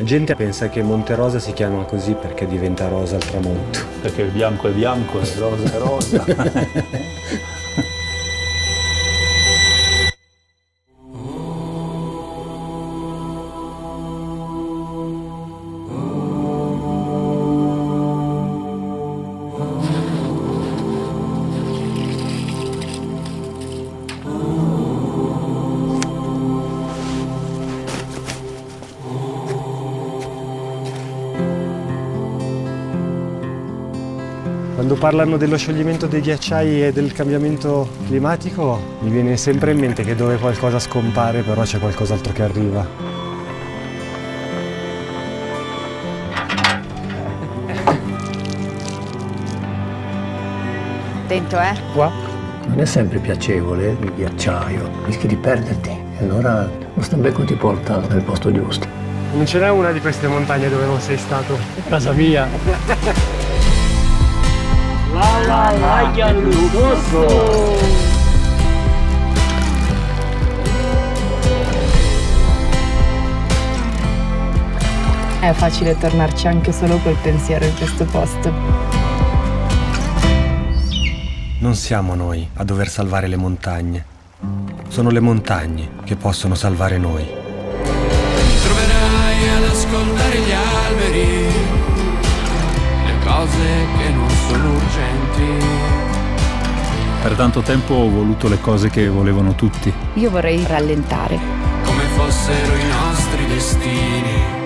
La gente pensa che Monte Rosa si chiama così perché diventa rosa al tramonto. Perché il bianco è bianco e il rosa è rosa. Quando parlano dello scioglimento dei ghiacciai e del cambiamento climatico, mi viene sempre in mente che dove qualcosa scompare però c'è qualcos'altro che arriva. Attento, Qua? Non è sempre piacevole il ghiacciaio, rischi di perderti e allora lo stambecco ti porta nel posto giusto. Non ce n'è una di queste montagne dove non sei stato? Casa mia! La maglia lusso! È facile tornarci anche solo col pensiero in questo posto. Non siamo noi a dover salvare le montagne. Sono le montagne che possono salvare noi. Mi troverai ad ascoltare gli alberi, le cose che non sono urgenti. Per tanto tempo ho voluto le cose che volevano tutti. Io vorrei rallentare. Come fossero i nostri destini.